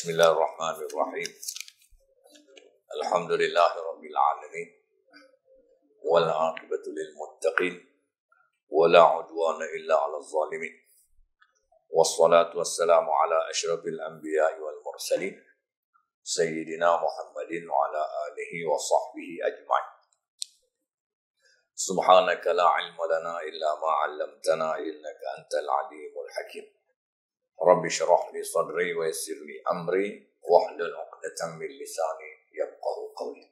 Bismillahirrahmanirrahim. Alhamdulillahirabbil alamin. Wal 'aqibatu lil muttaqin. Wala 'udwana illa 'alal zalimin. Wassalatu wassalamu ala asyrafil anbiya'i wal mursalin. Sayyidina Muhammadin wa ala alihi wa sahbihi ajma'in. Subhanaka la ilma lana illa ma 'allamtana innaka antal alimul hakim. Rabbi syrah li sadri wa yassir li amri wahlul 'uqdatam min lisani yafqahu qawli.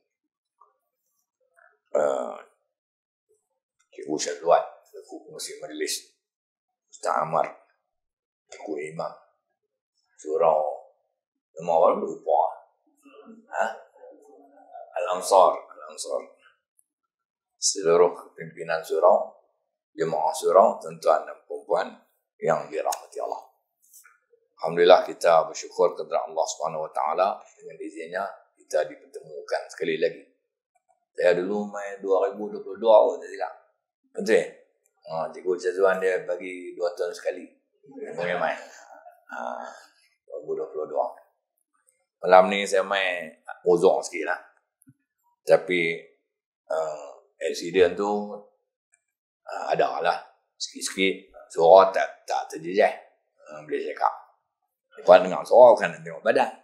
Cikgu Syazwan, cikgu pengurusi majlis, Ustaz Amar, cikgu Imam, surau nama orang lupa. Al-Ansar, seluruh pimpinan surau, jemaah surau, tuan-tuan dan perempuan yang dirahmati Allah. Alhamdulillah, kita bersyukur kepada Allah Subhanahu Wa Taala dengan izinnya kita dipertemukan sekali lagi. Saya dulu main 2022 tak silap. Betul? Cikgu Syazwan dia bagi 2 tahun sekali. Main. 2022. Malam ni saya main uzur sikit lah. Tapi accident tu ada lah. Sikit-sikit suara tak terjejah. Boleh cakap. Lepas dengar suara kan tengok badan.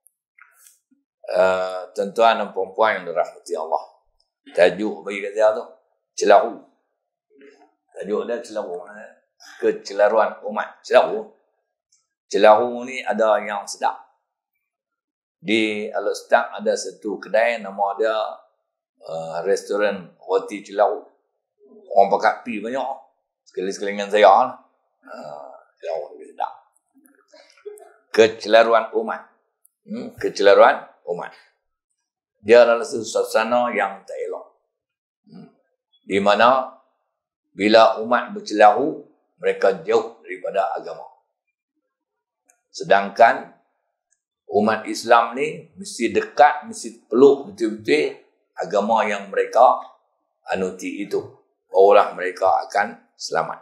Tuan-tuan dan perempuan yang dirahmati Allah. Tajuk bagi kata tu celaru. Tajuk dia celaru. Kecelaruan umat. Celaru ni ada yang sedap. Di Al-Ustaz ada satu kedai nama dia restoran roti celaru. Orang pakai pi banyak. Sekali-sekali saya lah. Celaru lebih sedap. Kecelaruan umat. Kecelaruan umat. Dia adalah suasana yang tak elok. Di mana bila umat bercelaru, mereka jauh daripada agama. Sedangkan umat Islam ni mesti dekat, mesti peluk betul-betul agama yang mereka anuti itu. Barulah mereka akan selamat.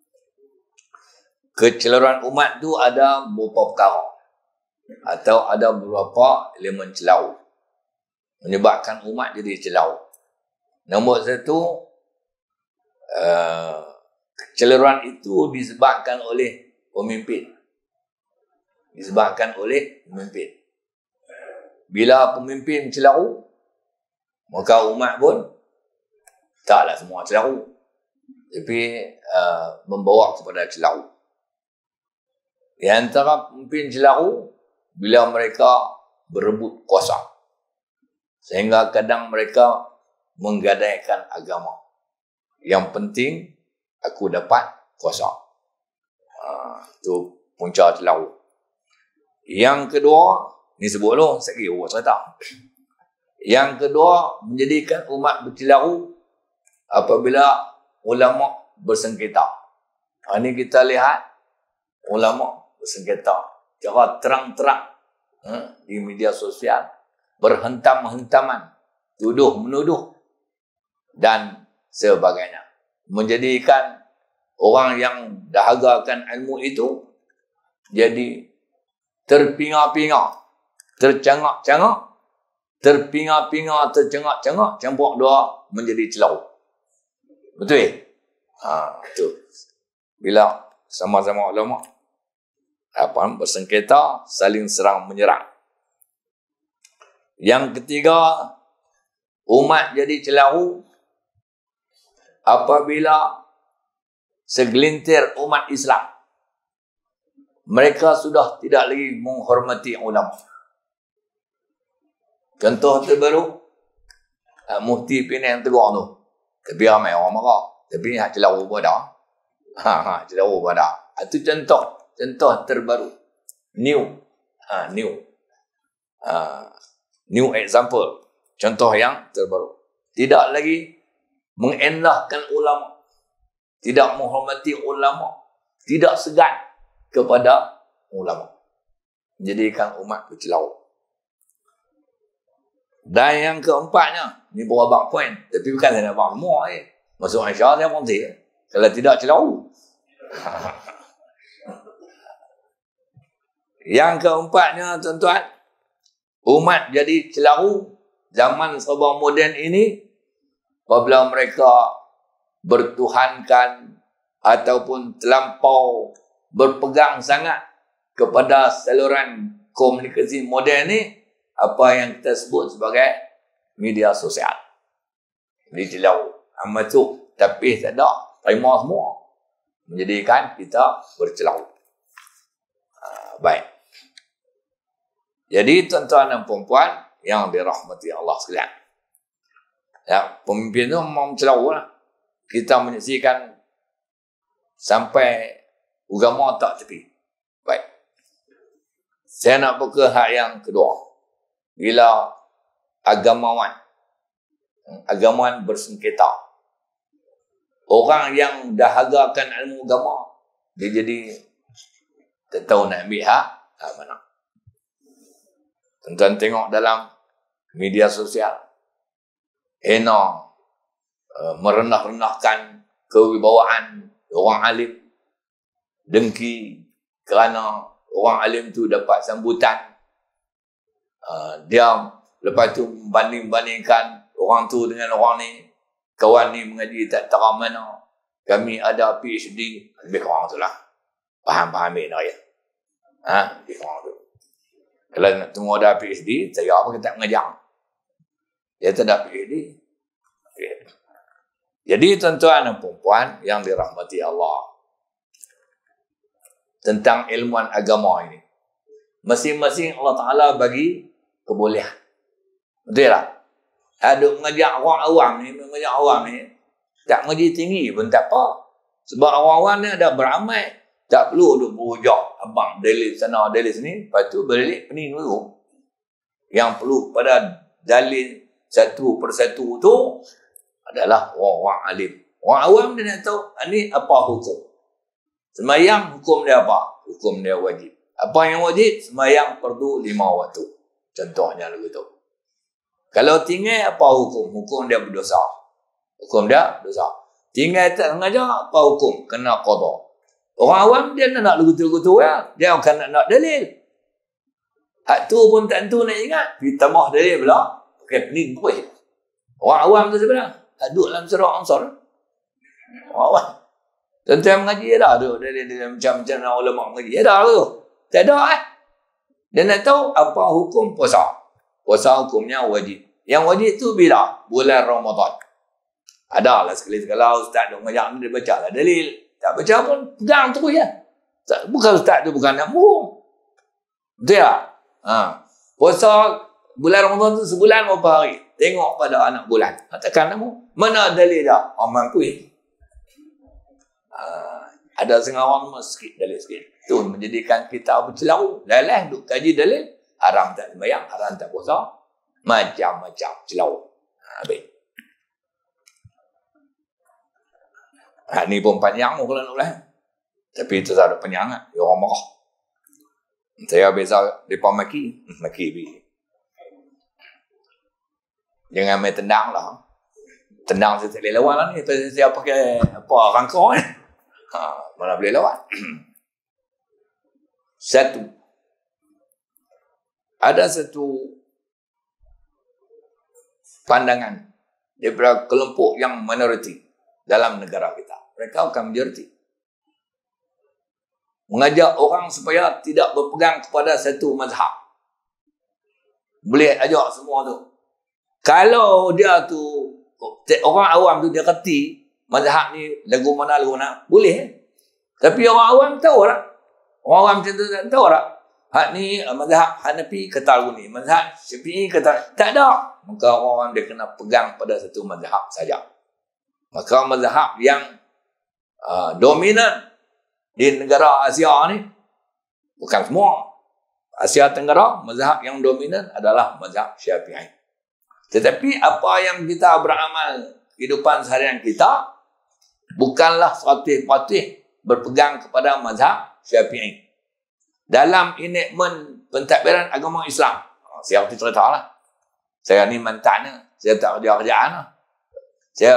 Kecelaruan umat tu ada beberapa perkara atau ada beberapa elemen celau menyebabkan umat jadi celau. Nombor 1, kecelaruan itu disebabkan oleh pemimpin. Bila pemimpin celau, maka umat pun taklah semua celau, tapi membawa kepada celau. Di antara pemimpin celaru, bila mereka berebut kuasa. Sehingga kadang mereka menggadaikan agama. Yang penting, aku dapat kuasa. Itu punca celaru. Yang kedua, ni sebut dulu, saya kira cerita. Yang kedua, menjadikan umat bercelaru apabila ulama bersengketa. Ini kita lihat, ulama bersengketa cara terang-terang di media sosial, berhentam-hentaman, tuduh-menuduh dan sebagainya, menjadikan orang yang dahagakan ilmu itu jadi terpinga-pinga, tercengak-cengak, terpinga-pinga, tercengak-cengak, campur dua menjadi celau. Betul? Betul. Bila sama-sama ulama bersengketa, saling serang menyerang. Yang ketiga, umat jadi celaru apabila segelintir umat Islam mereka sudah tidak lagi menghormati ulama. Contoh terbaru, Mufti Penang tegur tu. Tapi ramai orang marah. Tapi celaru pun ada. Celaru pun ada. Itu contoh terbaru. New example. Contoh yang terbaru. Tidak lagi mengendahkan ulama. Tidak menghormati ulama. Tidak segan kepada ulama. Menjadikan umat bercelau. Dan yang keempatnya, ni beberapa poin. Tapi bukan saya nak buat semua. Masuk Aisyah dia pun kalau tidak celau. Yang keempatnya, tuan-tuan, umat jadi celaru zaman serba moden ini apabila mereka bertuhankan ataupun terlampau berpegang sangat kepada saluran komunikasi moden ni, apa yang kita sebut sebagai media sosial. Jadi celaru. Amat tu tapi tak ada, terima semua, menjadikan kita bercelaru. Baik. Jadi tuan-tuan dan puan-puan yang dirahmati Allah sekalian, ya, pemimpin tu memang celaru lah. Kita menyaksikan sampai agama tak tepi. Baik. Saya nak buka hak yang kedua. Bila agamawan bersengketa, orang yang dahagakan ilmu agama, dia jadi tak tahu nak ambil hak mana. Tuan-tuan tengok dalam media sosial, merendah-rendahkan kewibawaan orang alim, dengki kerana orang alim tu dapat sambutan. Dia lepas tu banding-bandingkan orang tu dengan orang ni. Kawan ni mengaji tak tahu mana, kami ada PhD, lebih kurang tu lah. Faham ni ya. Lebih kurang tu. Kalau nak tunggu ada PhD, saya apa kita mengajar. Dia tak ada PhD. Jadi tuan-tuan dan puan-puan yang dirahmati Allah, tentang ilmuan agama ini, masing-masing Allah Ta'ala bagi kebolehan. Betul tak? Ada mengajar orang awam ni, tak mengaji tinggi pun tak apa. Sebab orang awam ni ada beramal, tak perlu duk berujak abang dalil sana dalil sini, lepas tu balik pening dulu. Yang perlu pada dalil satu persatu tu adalah orang alim. Orang awam dia nak tahu ni apa hukum. Sembahyang hukum dia apa? Hukum dia wajib. Apa yang wajib? Sembahyang fardu 5 waktu. Contohnya begitu. Kalau tinggal apa hukum? Hukum dia berdosa. Hukum dia dosa. Tinggal tak sengaja apa hukum? Kena qada. Orang awam dia nak lugu-lugu ya. Dia akan nak dalil. Hak tu pun tak tentu nak ingat. Ditambah dalil pula. Okey, pening kuih. Orang awam tu sebenarnya duduk dalam surah Ansar. Orang awam. Tuan-tuan mengaji dah tu. Dalil macam-macam ulama mengaji dah tu. Tak ada Dia nak tahu apa hukum puasa. Puasa hukumnya wajib. Yang wajib tu bila? Bulan Ramadan. Ada lah sekali-sekala ustaz duk mengajar dia baca lah dalil. Tak baca pun pegang terus ya. Bukan ustaz tu bukan nak bohong. Betul tak? Puasa bulan Ramadan tu sebulan berapa hari? Tengok pada anak bulan. Takkan kamu mana dalil dah? Mampu. Ada setengah orang sikit dalil sikit. Tu menjadikan kita bercelaru. Lalah duk kaji dalil, haram tak sembahyang, haram tak puasa, macam-macam celaru. Baik. Ni pun panjang kalau nak ulang. Tapi itu tak ada panjang. Ya orang marah. Saya biasa depa maki bi. Jangan main tendang lah. Tendang saya tak boleh lawan lah ni. Saya pakai apa rangkau ni. Mana boleh lawan. Ada satu pandangan daripada kelompok yang minoriti dalam negara kita. Mereka akan majoriti. Mengajak orang supaya tidak berpegang kepada satu mazhab. Boleh ajak semua tu. Kalau dia tu, orang awam tu dia kerti mazhab ni lagu mana, boleh. Tapi orang awam tahu tak? Orang awam macam tu tak tahu tak? Hak ni mazhab Hanafi kata lagu ni, mazhab Syafi'i kata tak ada. Maka orang dia kena pegang pada satu mazhab saja. Maka mazhab yang dominan di negara Asia ni, bukan semua, Asia Tenggara, mazhab yang dominan adalah mazhab Syafi'i. Tetapi apa yang kita beramal kehidupan seharian kita bukanlah 100% berpegang kepada mazhab Syafi'i. Dalam enakmen pentadbiran agama Islam, saya cerita lah. Saya ni mantan, saya tak kerja kerjaan lah. Saya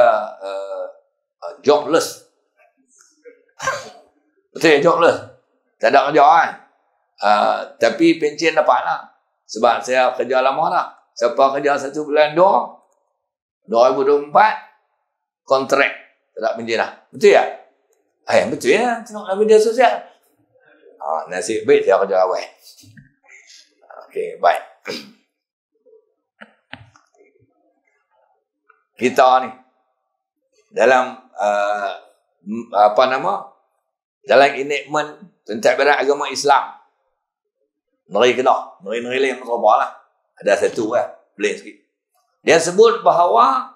jobless. Betul, jobless. Tak ada kerja kan. Tapi pencen dapatlah. Sebab saya kerja lama dah. Siapa kerja 1 bulan 2024, kontrak tak pencen dah. Betul ya? Betul ya. Tengok dalam media sosial. Nasib baik saya kerja awal. Okey, baik. Kita ni dalam dalam enactment pentadbiran agama Islam negeri Kedah, negeri lain apa lah, ada satu boleh sikit. Dia sebut bahawa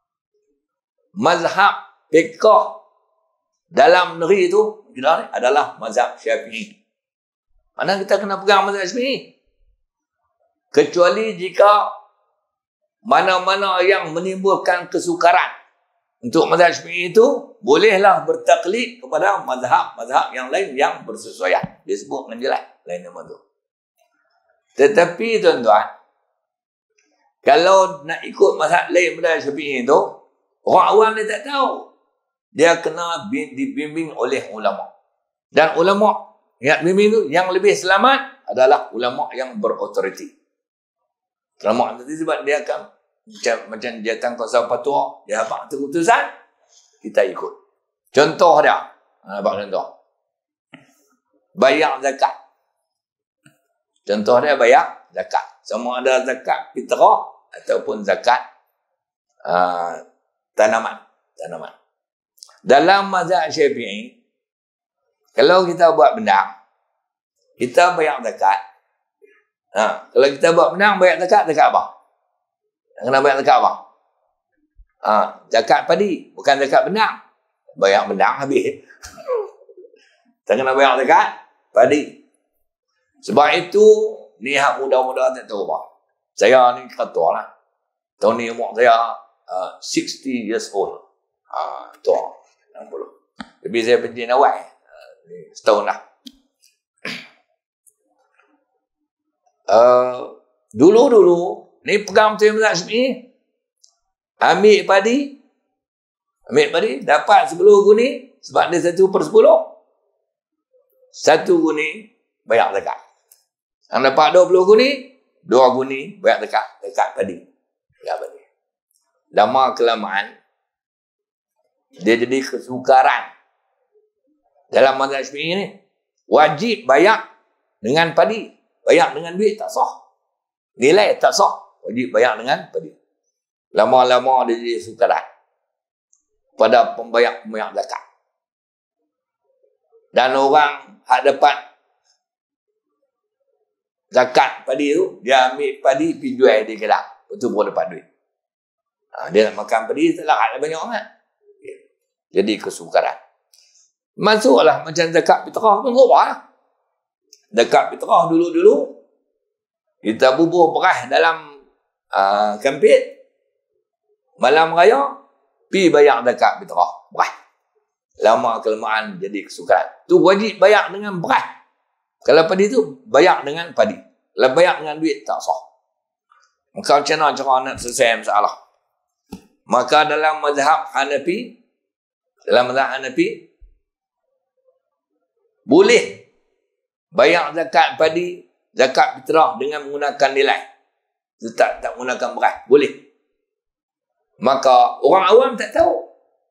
mazhab fiqh dalam negeri itu Kedah ni adalah mazhab Syafi'i. Mana kita kena pegang mazhab Syafi'i? Kecuali jika mana-mana yang menimbulkan kesukaran untuk mazhab Syafi'i itu, bolehlah bertaklid kepada mazhab-mazhab yang lain yang bersesuaian. Dia sebut dengan jelas lain nama tu. Tetapi tuan-tuan, kalau nak ikut mazhab lain mazhab Syafi'i itu, orang awam dia tak tahu. Dia kena dibimbing oleh ulama. Dan ulama yang bimbing itu yang lebih selamat adalah ulama yang berautoriti. Ulama itu sebab dia akan macam jawatan kuasa fatwa, dia dapat keputusan, kita ikut. Contoh dia, nampak contoh. Bayar zakat. Contoh dia bayar zakat. Sama ada zakat fitrah ataupun zakat tanaman. Dalam mazhab Syafi'i, kalau kita buat benar, kita bayar zakat. Kalau kita buat benar, bayar zakat apa? Kena bayar zakat apa? Zakat padi, bukan zakat benang. Bayar benang habis. Tak kena bayar zakat padi. Sebab itu, ni hak muda-muda tak tahu apa. Saya ni kata lah. Tahun ni umur saya 60 years old. Tua. 60. Tapi saya penting awal. Setahun lah. Dulu-dulu, ni pegang betul mazhab Syafi'i. Ambil padi, dapat 10 guni, sebab dia 1/10. 1 guni, bayar zakat. Yang dapat 20 guni, 2 guni, bayar zakat padi. Lama kelamaan, dia jadi kesukaran. Dalam mazhab Syafi'i ni, wajib bayar dengan padi. Bayar dengan duit tak sah. Nilai tak sah. Wajib bayar dengan padi. Lama-lama dia jadi sukaran pada pembayar zakat. Dan orang hak dapat zakat padi tu, dia ambil padi pergi jual di kedai. Betul pun dapat duit. Dia nak makan padi, tak larat banyak kan. Jadi kesukaran. Masuklah macam zakat fitrah pun lah. Zakat fitrah dulu-dulu, kita bubuh beras dalam kampit, malam raya, pi bayar zakat fitrah beras. Lama kelamaan jadi kesukaran. Tu wajib bayar dengan beras. Kalau padi tu, bayar dengan padi. Kalau bayar dengan duit, tak sah. Maka macam mana cara nak selesai masalah? Maka dalam mazhab Hanafi, boleh bayar zakat padi, zakat fitrah dengan menggunakan nilai. Tak menggunakan beras. Boleh. Maka orang awam tak tahu.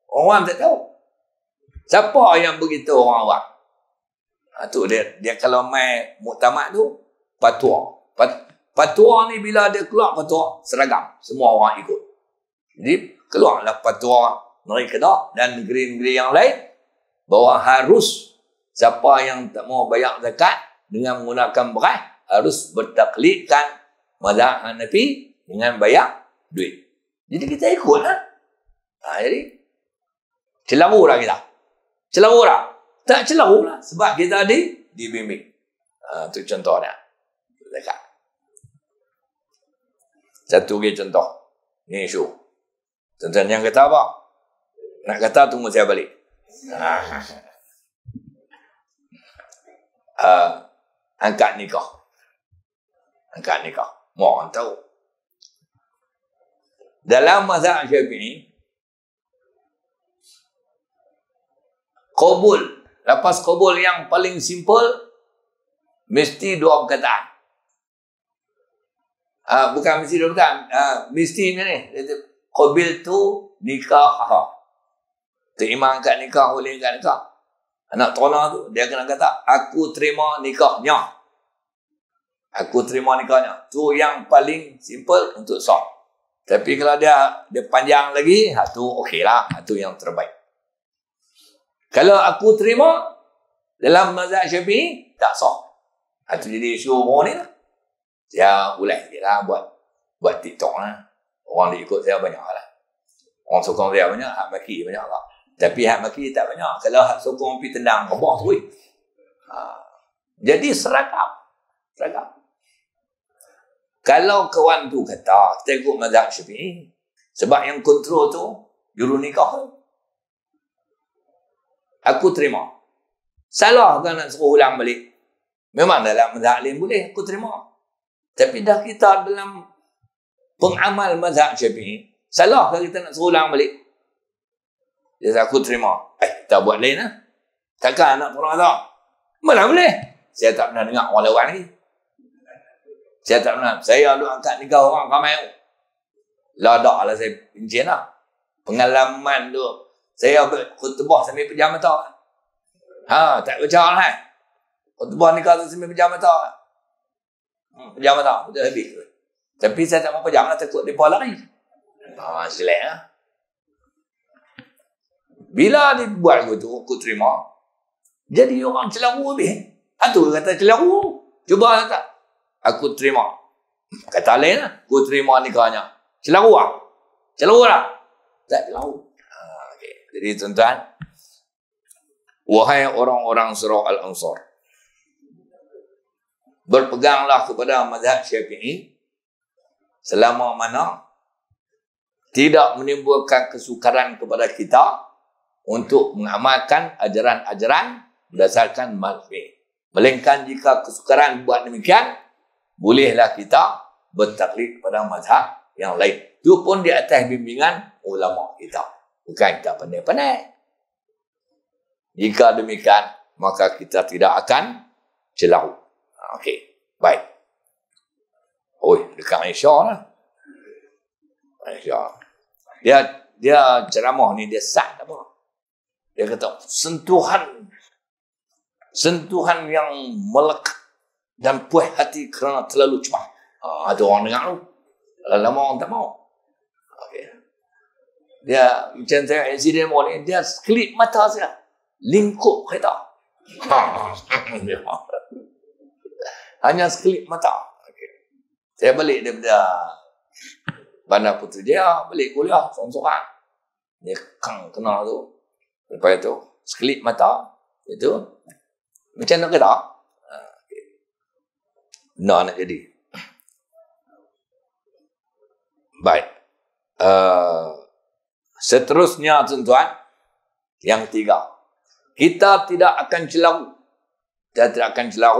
Siapa yang begitu orang awam? Tu dia kalau main muktamad tu, fatwa. Fatwa ni bila dia keluar fatwa, seragam. Semua orang ikut. Jadi keluarlah fatwa negeri Kedah dan negeri-negeri yang lain bahawa harus siapa yang tak mau bayar zakat dengan menggunakan beras harus bertaklidkan mazhab Hanafi dengan bayar duit. Jadi kita ikut lah. Jadi celaru lah kita. Celaru lah. Tak celaru lah. Sebab kita dibimbing. Itu contohnya. Zakat. Satu lagi contoh. Ni isu. Tuan-tuan yang kata apa? Nak kata tunggu saya balik. Angkat nikah. Mau orang tahu. Dalam mazhab Syafi'i, qabul, lafaz qabul yang paling simple Mesti dua perkataan. Bukan mesti dua perkataan. Mesti ni. Qabiltu nikah. Terima kat nikah, boleh kat nikah. Anak tona tu, dia kena kata, aku terima nikahnya. Aku terima nikahnya. Tu yang paling simple untuk sah. Tapi kalau dia panjang lagi, tu okey lah. Tu yang terbaik. Kalau aku terima, dalam mazhab Syafi'i, tak sah. Tu jadi isu orang ni lah. Saya ulai je lah buat TikTok lah. Orang dia ikut saya banyak lah. Orang sokong saya banyak, hak maki banyak lah. Tapi hak maki tak banyak. Kalau hak sokong pergi tendang, rebah tu. Jadi seragam. Kalau kawan tu kata, kita ikut mazhab Syafi'i, sebab yang kontrol tu, juru nikah tu. Aku terima. Salah kan nak suruh ulang balik? Memang dalam mazhab lain boleh, aku terima. Tapi dah kita dalam pengamal mazhab Syafi'i, salah kan kita nak suruh ulang balik? Dia kata, aku terima. Kita buat lain lah. Takkan nak orang tak? Mana boleh? Saya tak pernah dengar orang lawan lagi. Saya tak pernah. Saya duduk angkat nikah orang ramai. Ladak lah saya pincin lah. Pengalaman tu. Saya khutbah sambil pejam mata. Tak baca lah. Khutbah nikah tu sambil pejam mata. Pejam mata. Betul habis. Tapi saya tak mau pejam lah. Takut mereka lari. Selek lah. Bila dia buat begitu, aku terima. Jadi orang celaru habis. Itu kata celaru. Cuba kata, aku terima. Kata lain lah. Aku terima nikahnya. Celaru lah. Celaru lah. Tak celaru. Okay. Jadi tuan-tuan, wahai orang-orang surah Al-Ansar, berpeganglah kepada mazhab Syafi'i selama mana tidak menimbulkan kesukaran kepada kita untuk mengamalkan ajaran-ajaran berdasarkan mazhab. Melainkan jika kesukaran buat demikian, bolehlah kita bertaklid kepada mazhab yang lain. Itu pun di atas bimbingan ulama kita. Bukan kita pandai-pandai. Jika demikian, maka kita tidak akan celau. Okey, baik. Dekat Malaysia lah. Malaysia. Dia ceramah ni, dia sat apa? Dia kata, sentuhan yang melekat dan puas hati kerana terlalu cepat. Ada orang dengar tu. Lama orang tak mau. Okay. Dia, macam saya insiden ni, dia kelip mata saya. Lingkup kereta. Hanya sekelip mata. Okay. Saya balik daripada Bandar Putrajaya, balik kuliah, seorang-seorang. Dia kena tu. Lepas itu, sekelip mata, itu, macam nak kata? Benar nak jadi. Baik. Seterusnya, tuan-tuan, yang ketiga. Kita tidak akan celaru. Kita tidak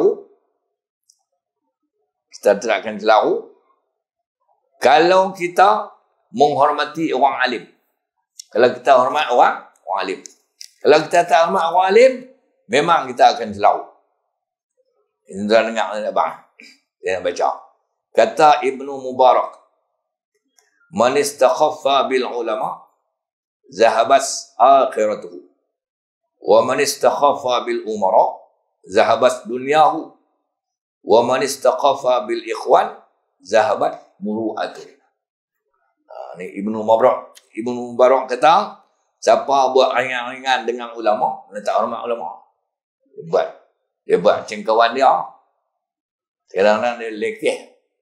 akan celaru kalau kita menghormati orang alim. Kalau kita hormat orang alim. Kalau kita tak hormat orang alim, memang kita akan celaru. Ini tuan dengar abang. Dia nak baca. Kata Ibnu Mubarak, man istakhaffa bil ulama zahabas akhiratuhu wa man istakhaffa bil umara zahabat dunyahu wa man istakhaffa bil ikhwan zahabat muru'atuhu. Ni Ibnu Mubarak kata, siapa buat ringan-ringan dengan ulama, dia tak hormat ulama. Dia buat macam kawan dia. Kadang-kadang dia lekeh.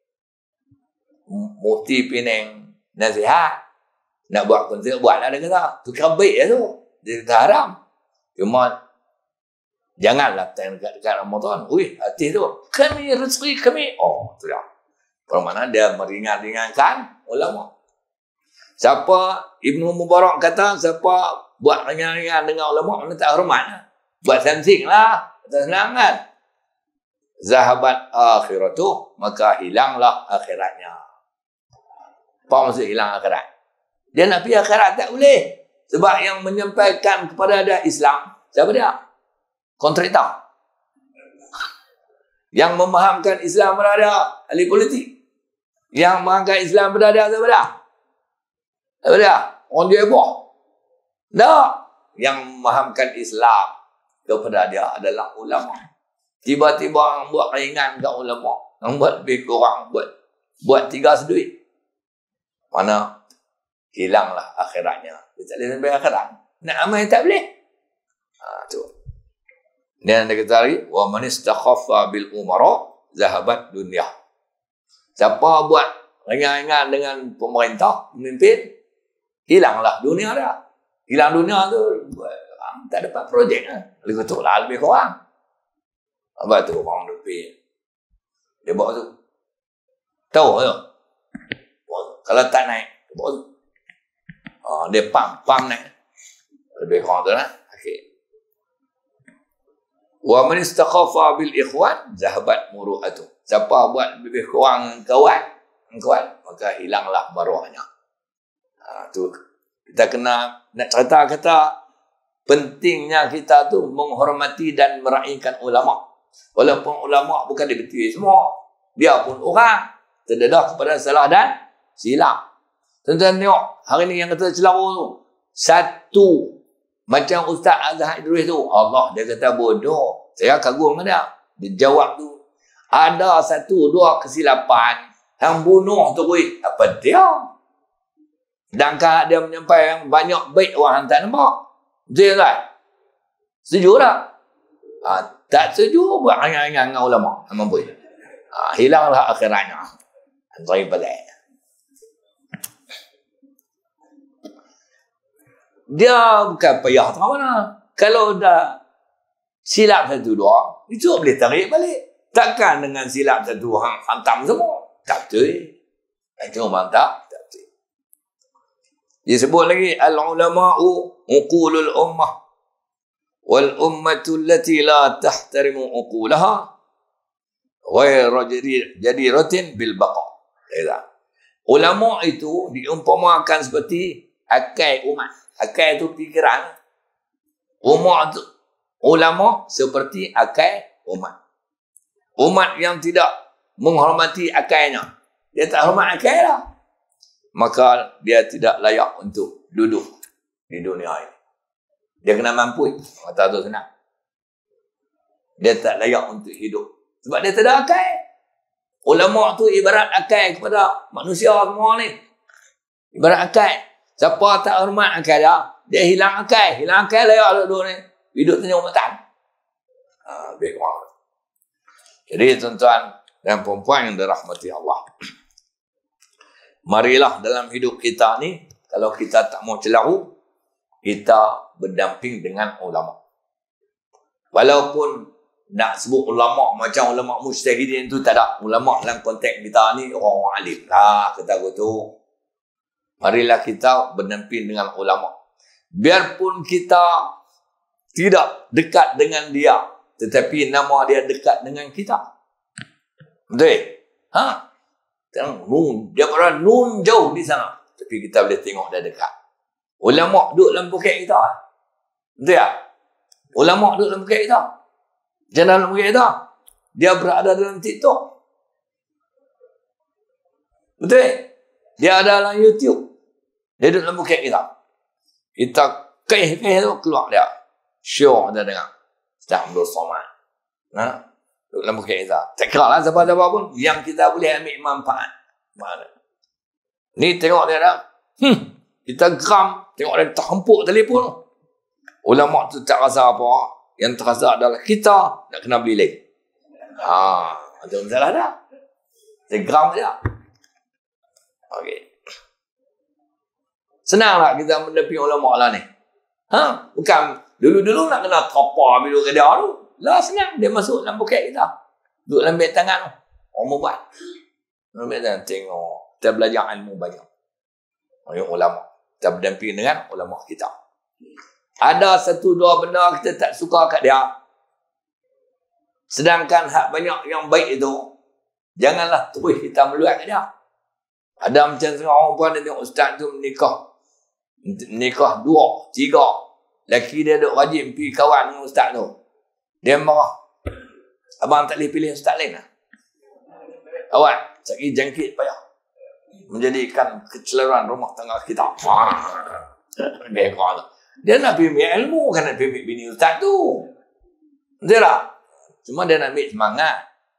Mufti Penang nasihat. Nak buat konsert, buatlah dia kata. Tu kan baik lah tu. Dia kata haram. Cuma, janganlah dekat Ramadan. Hati tu. Kami, rezeki kami. Tu dah. Bermakna dia meringan-ringankan ulama. Siapa Ibnu Mubarak kata, siapa buat ringan-ringan dengan ulama, dia tak hormat lah. Buat something lah. Tak senang kan? Zahabat akhiratuh, maka hilanglah akhiratnya. Apa maksud hilang akhirat? Dia nak pergi akhirat tak boleh. Sebab yang menyampaikan kepada dia Islam, siapa dia? Kontraktor. Yang memahamkan Islam berada ahli politik. Yang memahamkan Islam berada orang dia boh. Tak. Yang memahamkan Islam kepada dia adalah ulama. Tiba-tiba orang buat ringan kat ulama. Orang buat lebih kurang buat 3 seduit. Mana hilanglah akhiratnya. Dia tak boleh sampai akhirat. Nak amal tak boleh. Tu. Dan dia kata lagi, wa man istakhaffa bil umara zahabat dunya. Siapa buat ringan-ringan dengan pemerintah, pemimpin, hilanglah dunia dah. Hilang dunia tu tak dapat projek lah. Lebih kurang. Apa tu orang lebih. Dia bawa tu. Tahu tu. Kalau tak naik, dia bawa tu. Dia pam naik. Lebih kurang tu lah. Okay. Wa man istakhafa bil ikhwan zahabat muru'atu. Siapa buat lebih kurang kawan, maka hilanglah maruahnya. Tu kita kena nak cerita kata pentingnya kita tu menghormati dan meraihkan ulama. Walaupun ulama bukan dibetul semua, dia pun orang terdedah kepada salah dan silap. Tuan-tuan tengok hari ni yang kata celaru tu, satu macam Ustaz Azhar Idris tu, Allah dia kata bodoh. Saya kagum dengan dia. Dia jawab tu, ada 1-2 kesilapan yang bunuh terus apa dia. Sedangkan dia menyampaikan banyak baik orang tak nampak. Betul tak? Setuju tak? Tak setuju buat ringan-ringan dengan ulama. Mampu. Hilanglah akhiratnya. Antara balai. Dia bukan payah tahu mana. Kalau dah silap 1-2, itu boleh tarik balik. Takkan dengan silap 1 hang hantam semua. Tak betul. Itu mantap. Disebut lagi al-ulama'u uqulul ummah wal ummatu allati la tahtarimu uqulaha ghayra jadiratin bil baqa. Ulama itu diumpamakan seperti akal umat. Akal itu fikiran. Ulama seperti akal umat. Umat yang tidak menghormati akalnya, dia tak hormat akal lah, maka dia tidak layak untuk duduk di dunia ini. Dia kena mampu. Kata tu senang. Dia tak layak untuk hidup. Sebab dia tak ada akal. Ulama tu ibarat akal kepada manusia semua ni. Ibarat akal. Siapa tak hormat akal dia hilang akal. Hilang akal layak duduk ni. Hidup tanya umatan. Lebih kurang. Jadi tuan-tuan dan perempuan yang dirahmati Allah, marilah dalam hidup kita ni, kalau kita tak mau celaru, kita berdamping dengan ulama. Walaupun nak sebut ulama macam ulama mujtahidin tu tak ada. Ulama dalam konteks kita ni orang-orang alim lah, kata gitu. Marilah kita berdamping dengan ulama. Biarpun kita tidak dekat dengan dia, tetapi nama dia dekat dengan kita. Betul? Dia berada nun jauh di sana, tapi kita boleh tengok dia dekat. Ulama duduk dalam poket kita. Betul tak? Ulama duduk dalam poket kita. Jangan dalam poket kita. Dia berada dalam TikTok. Betul? Dia ada dalam YouTube. Dia duduk dalam poket kita. Kita keh-keh tu keluar dia. Syur dia dengar. Ustaz Abdul Somad. Duduk dalam poket kita. Tak kira lah siapa-siapa pun. Yang kita boleh ambil manfaat. Mana? Ni tengok dia dah. Kita geram. Tengok dia terhempuk telefon. Ulama tu tak rasa apa. Yang terasa adalah kita nak kena beli lagi. Itu masalah dah. Dia geram dia. Okey. Senanglah kita mendampingi ulama lah ni. Bukan dulu-dulu nak kena terpa bila ke dia tu. Lah senang. Dia masuk dalam poket kita. Duduk dalam beg tangan tu. Orang buat. Dalam beg tangan. Tengok. Kita belajar ilmu banyak. Ulama. Kita berdamping dengan ulama kita. Ada 1-2 benda kita tak suka kat dia. Sedangkan hak banyak yang baik itu, janganlah terus kita meluat kat dia. Ada macam seorang perempuan dia tengok ustaz tu menikah 2, 3. Laki dia duk rajin pergi kawan dengan ustaz tu. Dia marah. Abang tak boleh pilih ustaz lain lah. Awak cari jangkit payah. Menjadikan kecelaruan rumah tangga kita. Dia nak ambil ilmu, kan nak ambil bini ustaz tu. Betul tak? Cuma dia nak ambil semangat.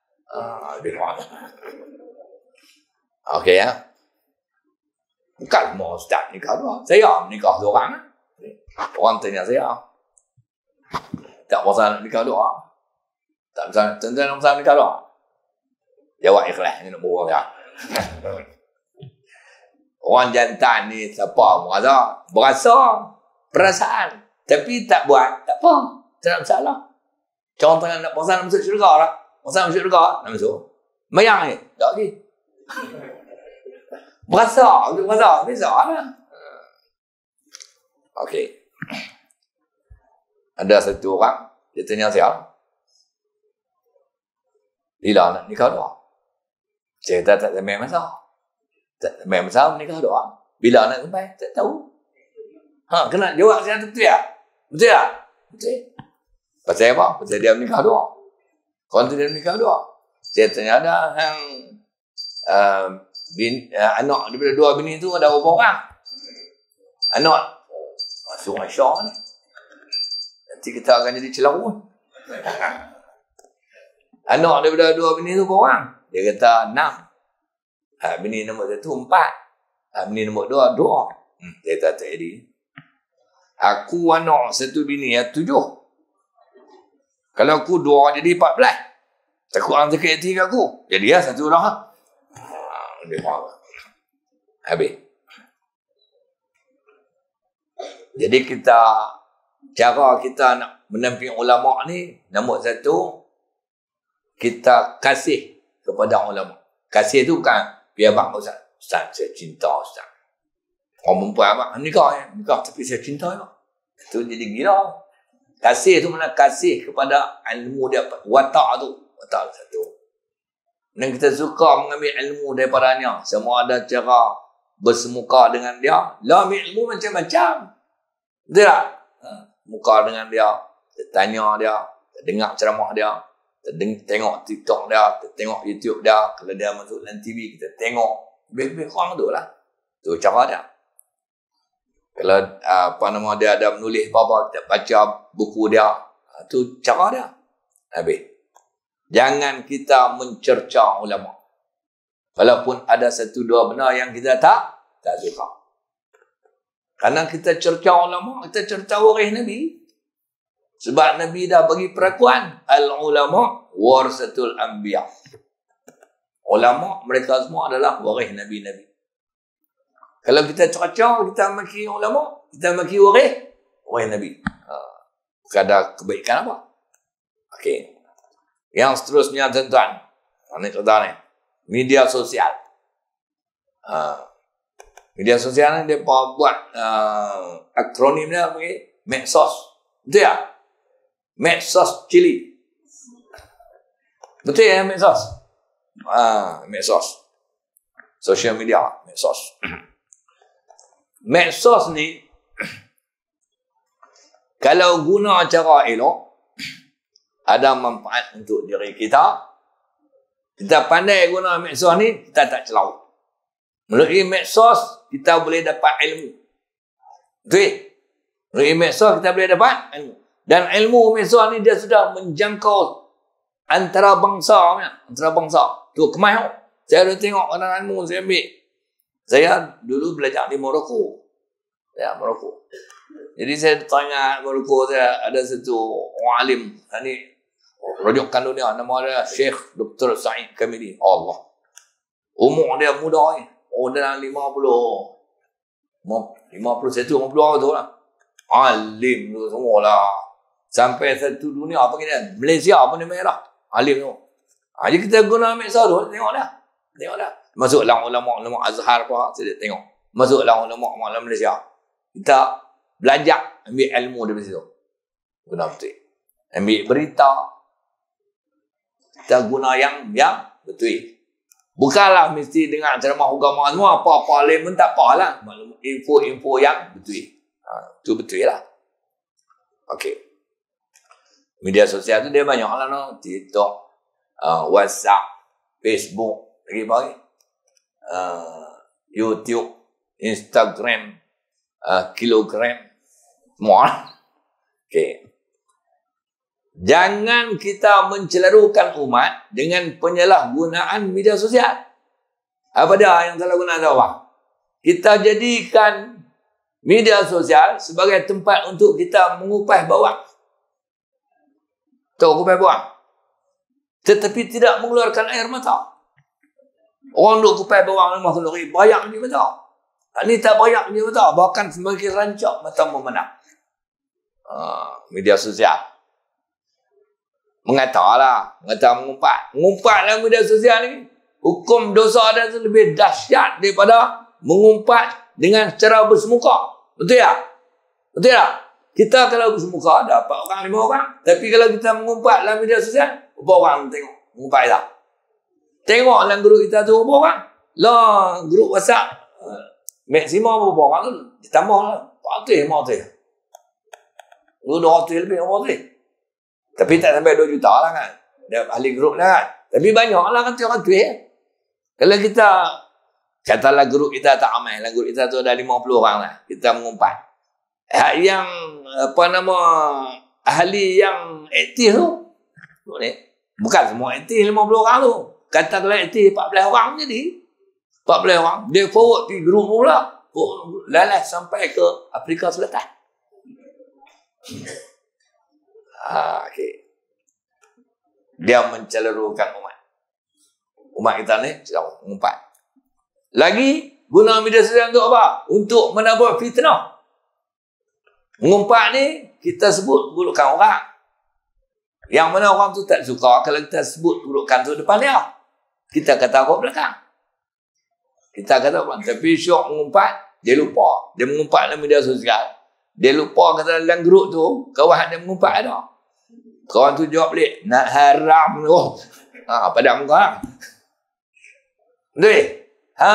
Okey ya. Bukan semua ustaz nikah dua. Saya nikah seorang. Orang tanya saya. Tak pasal nak nikah dua. Tak pasal, tuan-tuan pasal nikah dua. Jawab ikhlas, ni nak bohong ya. Orang jantan ni siapa berasa perasaan tapi tak buat, tak apa, tak ada masalah. Orang tengah nak pasal nak masuk syurga lah. Pasal masuk syurga nak masuk. Mayang ni, tak lagi. Berasa, biasa lah. Okey. Ada satu orang, dia tanya saya, bila nak nikah doa? Saya kata tak sampai masa. Tak sampai masa nikah doa. Bila nak sampai? Tak tahu. Kena jawab saya betul tak? Betul tak? Betul. Pasal apa? Pasal dia menikah doa. Kalau dia menikah doa. Saya tanya ada yang anak daripada dua bini tu ada berapa orang? Anak. Masuk Aisyah ni. Nanti kita akan jadi celaru. Anak daripada dua bini tu berapa orang? Dia kata 6. Bini nombor 1 4. Bini nombor 2 2. Dia kata tak jadi. Aku anak 1 bini 7. Kalau aku 2 jadi 14. Takut orang sakit hati kat aku. Jadi ya 1 orang. Dia marah. Habis. Jadi cara kita nak menamping ulama ni, nombor 1, kita kasih kepada ulama. Kasih tu bukan biar abang ustaz. Ustaz, saya cinta ustaz. Orang perempuan abang nikah tapi saya cinta abang. Itu jadi gila. Kasih tu mana kasih kepada ilmu dia, watak tu. Watak satu. Dan kita suka mengambil ilmu daripadanya. Semua ada cara bersemuka dengan dia. Lah ambil ilmu macam-macam. Betul tak? Muka dengan dia. Tanya dia. Dengar ceramah dia. Tengok TikTok dia, tengok YouTube dia. Kalau dia masuk dalam TV, kita tengok. Lebih-lebih kurang tu lah. Tu cara dia. Kalau dia ada menulis apa-apa, kita baca buku dia. Tu cara dia. Habis. Jangan kita mencerca ulama. Walaupun ada 1-2 benda yang kita tak suka. Karena kita cerca ulama, kita cerca waris Nabi. Sebab Nabi dah bagi perakuan. Al-ulama warasatul anbiya. Ulama mereka semua adalah waris Nabi-Nabi. Kalau kita cerca, kita maki ulama, kita maki waris Nabi. Bukan ada kebaikan apa. Okey. Yang seterusnya tuan-tuan. Ini kata ni. Media sosial. Media sosial ni dia buat akronim dia panggil medsos. Betul tak? Medsos cili. Betul ya medsos? Medsos. Social media, medsos. Medsos ni kalau guna cara elok, ada manfaat untuk diri kita. Kita pandai guna medsos ni, kita tak celau. Melalui medsos, kita boleh dapat ilmu. Betul? Melalui medsos, kita boleh dapat ilmu. Dan ilmu medsos ni, dia sudah menjangkau antara bangsa. Antara bangsa. Tu, kemah. Saya dah tengok orang ilmu, saya ambil. Saya dulu belajar di Morocco. Ya, Morocco. Jadi saya tanya Morocco, saya ada satu orang alim. Ini rujukan dunia, nama dia Syekh Dr. Said Kamili. Allah. Umur dia muda ni. Dalam 51, 52 tu lah. Alim tu semua lah. Sampai satu dunia apa kena. Malaysia pun dia merah. Alim tu. Jadi kita guna medsos tu, tengok dah. Masuklah ulama-ulama Azhar apa, saya tengok. Masuklah ulama-ulama Malaysia. Kita belajar, ambil ilmu dari situ. Guna betul. Ambil berita. Kita guna yang betul. Bukanlah mesti dengar ceramah agama semua. Apa-apa lain pun tak apalah. Info-info yang betul. Itu betul lah. Okey. Media sosial tu dia banyak lah. No? TikTok, WhatsApp, Facebook, lagi apa lagi? YouTube, Instagram, Kilogram, semua. Okey. Jangan kita mencelarukan umat dengan penyalahgunaan media sosial. Apa dia yang salah guna apa? Kita jadikan media sosial sebagai tempat untuk kita mengupas bawang. Tahu kupas bawang? Tetapi tidak mengeluarkan air mata. Orang duk kupas bawang 5 kalori, banyak dia mata. Ini tak banyak dia mata, bahkan semakin rancak mata memandang. Media sosial. Mengata mengumpat. Mengumpat dalam media sosial ni, hukum dosa dia tu lebih dahsyat daripada mengumpat dengan cara bersemuka. Betul tak? Betul tak? Kita kalau bersemuka ada 4 orang, 5 orang. Tapi kalau kita mengumpat dalam media sosial, berapa orang tengok mengumpat kita? Tengok dalam grup kita tu berapa orang? Lah, grup WhatsApp maksimum berapa orang tu? Ditambah lah 400, 500. 200 lebih 400. Tapi tak sampai 2 juta lah kan. Dia ahli grup lah kan. Tapi banyak lah kan orang tu. Kalau kita, katalah grup kita tak ramai lah. Grup kita tu ada 50 orang lah. Kita mengumpat. Yang, ahli yang aktif tu. Bukan semua aktif 50 orang tu. Katalah aktif 14 orang jadi. 14 orang. Dia forward pergi grup pula. Lalas sampai ke Afrika Selatan. Okay. Dia mencelarukan umat. Umat kita ni mengumpat. Lagi guna media sosial untuk apa? Untuk menabur fitnah. Mengumpat ni kita sebut burukan orang. Yang mana orang tu tak suka kalau kita sebut burukan tu depan dia. Kita kata apa belakang. Kita kata apa. Tapi syok mengumpat, dia lupa. Dia mengumpat dalam media sosial. Dia lupa kata dalam grup tu kawan dia mengumpat ada. Kawan tu jawab balik, nak haram tu. Pada muka. Betul?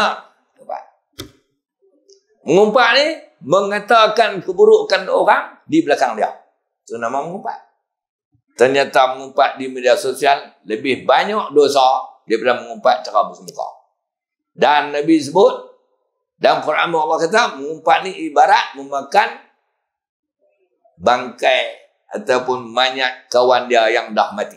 Mengumpat ni mengatakan keburukan orang di belakang dia. Itu nama mengumpat. Ternyata mengumpat di media sosial lebih banyak dosa daripada mengumpat cara bersemuka. Dan Nabi sebut dalam Quran Allah kata mengumpat ni ibarat memakan bangkai ataupun mayat kawan dia yang dah mati.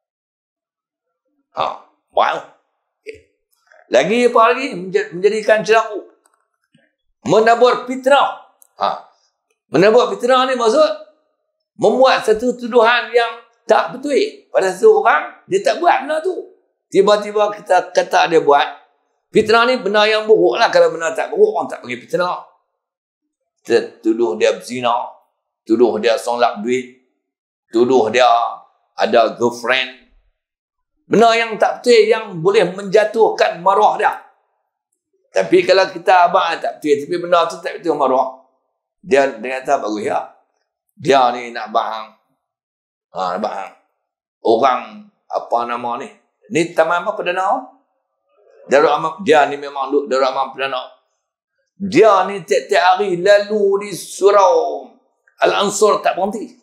Wow. Okay. Lagi apa lagi? Menjadikan celaru. Menabur fitnah. Menabur fitnah ni maksud membuat satu tuduhan yang tak betul pada satu orang, dia tak buat benda tu. Tiba-tiba kita kata dia buat. Fitnah ni benda yang buruk lah. Kalau benda tak buruk, orang tak pergi fitnah. Kita tuduh dia berzina. Tuduh dia songlap duit. Tuduh dia ada girlfriend. Benda yang tak betul yang boleh menjatuhkan maruah dia. Tapi kalau kita abang tak betul, tapi benda tu tak betul maruah. Dia kata bagus ya. Dia ni nak bahang. Nak bahang. Orang apa nama ni? Ni Taman apa Perdana? Darul Aman. Dia ni memang Darul Aman Perdana. Dia ni tiap-tiap hari lalu di surau Al-Ansur tak berhenti.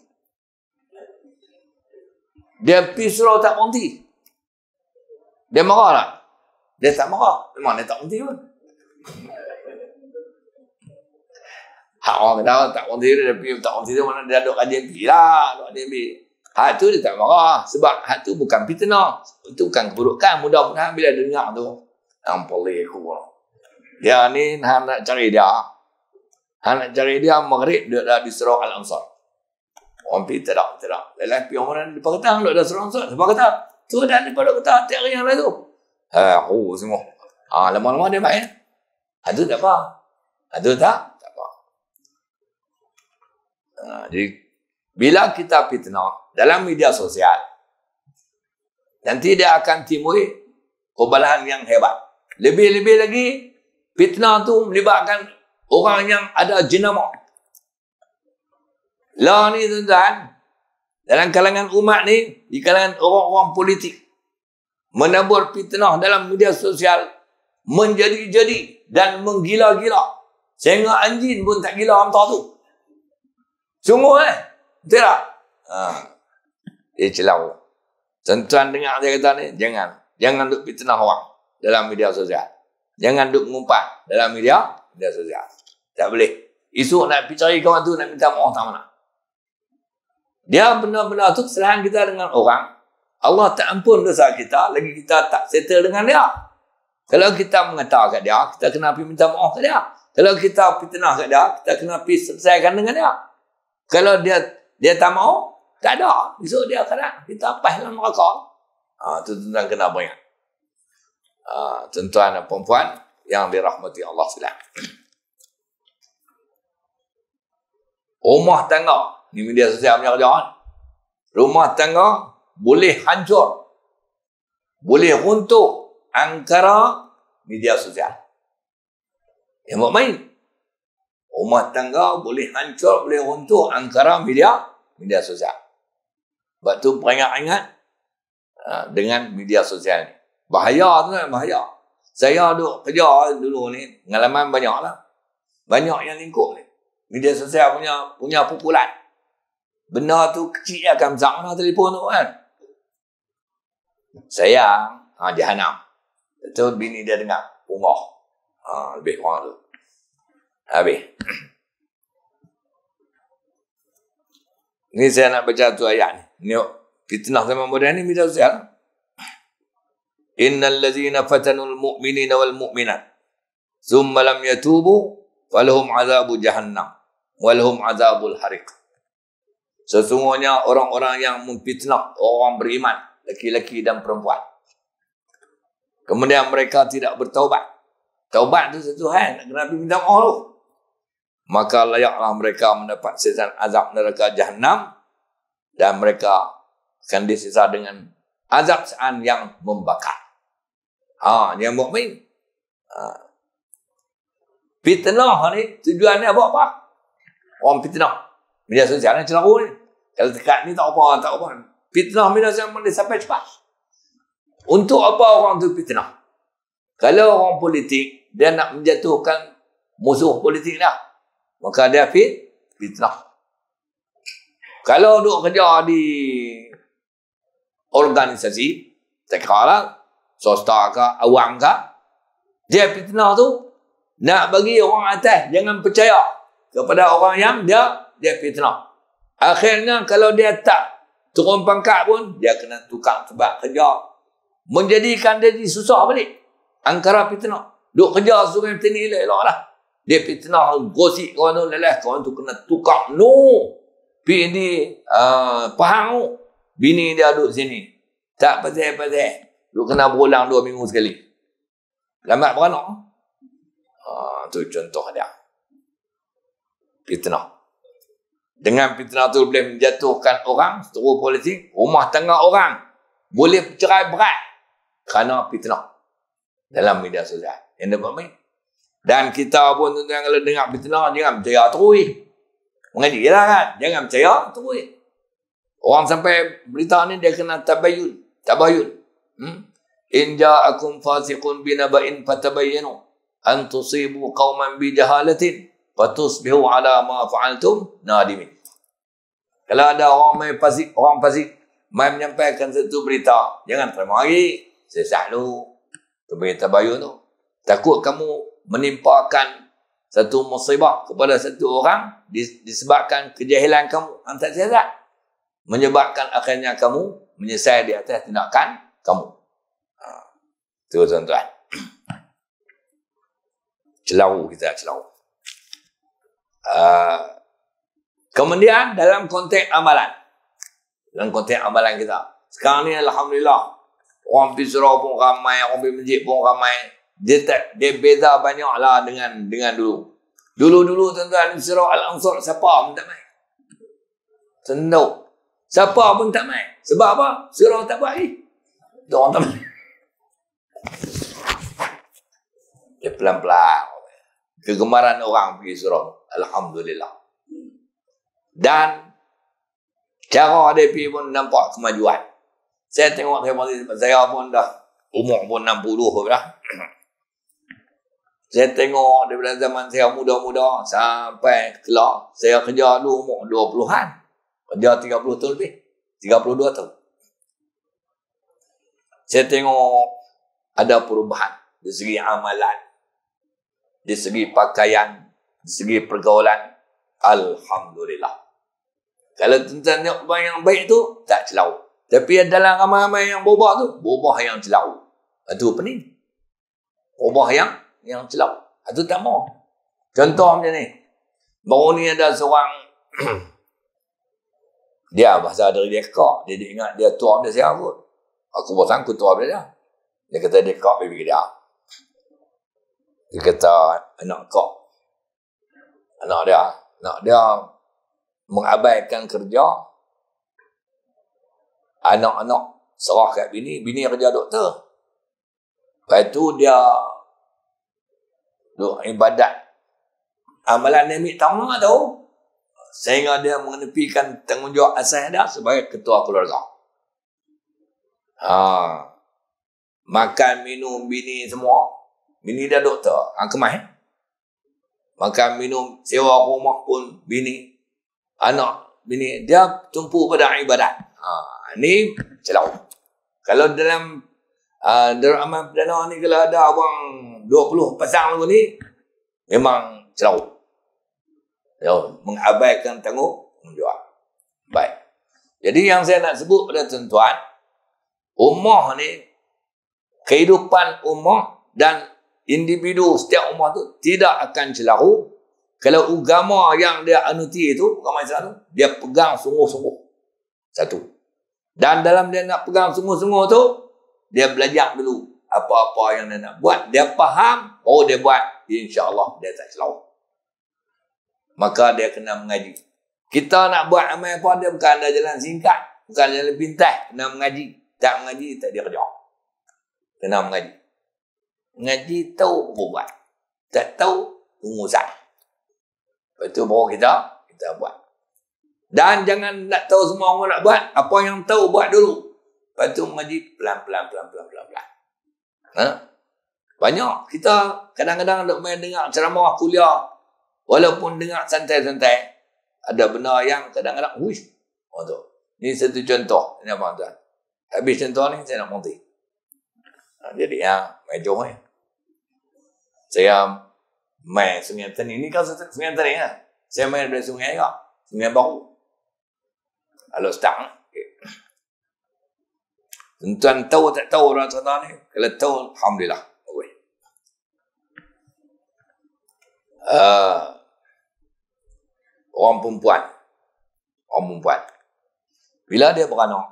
Dia pergi surau tak berhenti. Dia marah tak? Dia tak marah. Memang dia tak berhenti pun. Orang kata tak berhenti dia pergi tak berhenti tu mana dia duduk kajian pergi lah. Hak tu dia tak marah. Sebab hak tu bukan fitnah. Itu bukan keburukan. Mudah-mudahan bila dia dengar tu. Ampulih aku. Dia ni nak cari dia. Nak cari dia maghrib dia dah di surau Al-Ansar. Orang pergi tidak. Lelah pergi orang mana depan kata duduk dah surau Al-Ansar. Depan kata tu dah depan duduk kata tiap hari yang lain tu. Semua. Lama-lama dia main. Itu tak apa. Itu tak apa. Jadi bila kita fitnah dalam media sosial, nanti dia akan timbul kebalahan yang hebat. Lebih-lebih lagi, fitnah tu melibatkan orang yang ada jenama. Lah ni tuan-tuan, dalam kalangan umat ni, di kalangan orang-orang politik, menabur fitnah dalam media sosial, menjadi-jadi dan menggila-gila. Sehingga anjing pun tak gila hantar tu. Sungguh betul tak? Dia celaru. Tuan-tuan dengar saya kata ni, jangan duk fitnah orang dalam media sosial. Jangan duk ngumpat dalam media sosial. Tak boleh. Esok nak pergi cari kawan tu, nak minta maaf tak mana. Dia benar-benar tu kesalahan kita dengan orang. Allah tak ampun dosa kita, lagi kita tak settle dengan dia. Kalau kita mengatakan kat dia, kita kena pergi minta maaf kat dia. Kalau kita fitnah kat dia, kita kena pergi selesaikan dengan dia. Kalau dia tak mau, tak ada. Esok dia kena kita pas dalam neraka. Tu tuan kena banyak. Tuan-tuan dan perempuan yang dirahmati Allah sekalian. Rumah tangga, ni media sosial punya kerjaan. Rumah tangga boleh hancur, boleh runtuh angkara media sosial. Yang buat main. Rumah tangga boleh hancur, boleh runtuh angkara media sosial. Sebab tu peringat-ingat dengan media sosial ni. Bahaya tu kan, bahaya. Saya duduk kerja dulu ni, pengalaman banyak lah. Banyak yang lingkup ni. Media sosial punya pukulan. Benda tu kecil akan besar lah telefon tu kan. Sayang, jahanam. Itu bini dia dengar, rumah. Lebih kurang tu. Habis. Ni saya nak baca tu ayat ni. Ni fitnah zaman moden ni media sosial. Innal ladzina fatanul mu'minina wal mu'minat thumma lam yatubu falahum azabu jahannam walhum azabul hariq. Sesungguhnya orang-orang yang memfitnah orang beriman, laki-laki dan perempuan, kemudian mereka tidak bertaubat. Taubat tu satu hal, nak kena minta maaf tu. Maka layaklah mereka mendapat siksaan azab neraka jahannam, dan mereka akan disiksa dengan azab siksaan yang membakar. Yang buat main. Fitnah ni tujuannya buat apa? Orang fitnah media sosial ni celah ni. Kalau dekat ni tak apa. Fitnah media sosial boleh sampai cepat. Untuk apa orang tu fitnah? Kalau orang politik, dia nak menjatuhkan musuh politik dia, maka dia fitnah. Kalau duk kerja di organisasi, tak kira lah, swasta ke, awam ke, dia fitnah tu nak bagi orang atas jangan percaya kepada orang yang dia fitnah. Akhirnya kalau dia tak turun pangkat pun, dia kena tukar sebab kerja. Menjadikan dia susah balik. Angkara fitnah. Duk kerja suruh macam ni elok lah. Dia fitnah, gosip kawan tu, lelah kawan tu kena tukar. No. Pergi ni, faham. Bini dia duduk sini. Tak pasal-pasal. Duk kena berulang 2 minggu sekali. Lambat beranak. Tu contoh dia. Fitnah. Dengan fitnah tu boleh menjatuhkan orang, seteru politik, rumah tangga orang boleh bercerai berat kerana fitnah dalam media sosial. Yang dapat main. Dan kita pun tuan-tuan kalau dengar fitnah, jangan percaya terus. Mengaji lah kan. Jangan percaya terus. Orang sampai berita ni dia kena tabayun. In ja'akum fasiqun binaba'in fatabayyanu an tusibu qauman bi jahalatin fatusbihu ala ma fa'altum nadimin. Kalau ada orang fasik mai menyampaikan satu berita, jangan terima lagi. Sesat dulu. Tu berita tabayun tu. Takut kamu menimpakan satu musibah kepada satu orang disebabkan kejahilan kamu antar sesat, menyebabkan akhirnya kamu menyesal di atas tindakan kamu. Tu tuan-tuan. Celau. Kemudian dalam konteks amalan. Dalam konteks amalan kita. Sekarang ni Alhamdulillah. Orang pergi surau pun ramai. Orang pergi masjid pun ramai. Dia beza banyak lah dengan dulu. Dulu tuan-tuan surau Al-Ansar siapa pun tak main. Tentu. Siapa pun tak main. Sebab apa? Surau tak baik. Orang tak main. Dia pelan-pelan. Kegemaran orang pergi surau. Alhamdulillah. Dan cara dia pergi pun nampak kemajuan. Saya tengok saya pun dah umur pun 60 dah. Saya tengok daripada zaman saya muda-muda sampai kelak. Saya kerja dulu umur 20-an. Kerja 30 tahun lebih. 32 tahun. saya tengok ada perubahan dari segi amalan, dari segi pakaian, dari segi pergaulan. Alhamdulillah. Kalau tuan-tuan tengok yang baik tu, tak celau. Tapi dalam ramai-ramai yang berubah tu, berubah yang celau. Itu pening. Berubah yang celau. Itu tak mau. Contoh macam ni. Baru ni ada seorang dia bahasa dari dia kak. Dia ingat dia tua dia siapa kot. Aku bosan aku tua dia. Dia kata dia kak baby dia. Dia kata anak kak. Anak dia mengabaikan kerja. Anak-anak serah kat bini kerja doktor. Lepas tu dia duk ibadat. Amalan dia ambil tahun tak tahu. Sehingga dia mengenepikan tanggungjawab asas dia sebagai ketua keluarga. Makan, minum, bini semua. Bini dia doktor. Kemas. Makan, minum, sewa rumah pun bini. Anak, bini. Dia tumpu pada ibadat. Ni celau. Kalau dalam amal perdana ni kalau ada abang 20 pasang lagu ni, memang celau. Mengabaikan tanggungjawab. Baik. Jadi yang saya nak sebut pada tuan-tuan, ummah ni, kehidupan ummah dan individu setiap ummah tu tidak akan celau kalau agama yang dia anuti itu, agama Islam tu, dia pegang sungguh-sungguh. Satu. Dan dalam dia nak pegang sungguh-sungguh tu, dia belajar dulu apa-apa yang dia nak buat. Dia faham, baru dia buat. InsyaAllah dia tak celau. Maka dia kena mengaji. Kita nak buat amal apa, dia bukan ada jalan singkat. Bukan jalan pintas. Kena mengaji. Tak mengaji, tak dia kerja. Kena mengaji. Mengaji tahu, buat. Tak tahu, pengurusan. Lepas tu baru kita buat. Dan jangan nak tahu semua orang nak buat. Apa yang tahu, buat dulu. Lepas tu mengaji pelan-pelan. Banyak. Kita kadang-kadang nak main dengar ceramah kuliah. Walaupun dengar santai-santai, ada benda yang kadang-kadang, wish. Ini satu contoh. Ini abang tuan. Habis contoh ni, saya nak berhenti. Jadi, main jauh ni. Saya main Sungai Tani. Ini kan Sungai Tani ya. Saya main dari sungai juga. Sungai baru. Kalau start. Okay. Tuan tahu tak tahu orang sana ni? Kalau tahu, alhamdulillah. Okay. Orang perempuan. Bila dia beranak.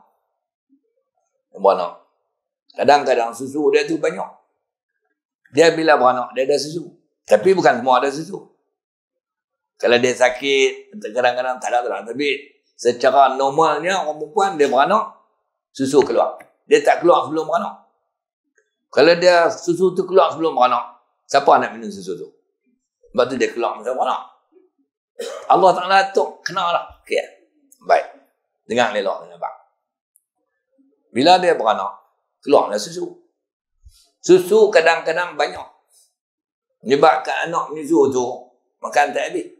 Kadang-kadang susu dia tu banyak. Dia bila beranak, dia ada susu. Tapi bukan semua ada susu. Kalau dia sakit, kadang-kadang tak ada. Tapi secara normalnya, orang perempuan dia beranak, susu keluar. Dia tak keluar sebelum beranak. Kalau dia susu tu keluar sebelum beranak, siapa nak minum susu tu? Sebab tu dia keluar masa beranak. Allah Ta'ala tu kenalah. Okay. Baik. Dengar lelok dengan abang. Bila dia beranak, keluarlah susu. Susu kadang-kadang banyak. Menyebabkan anak menyusu tu makan tak habis.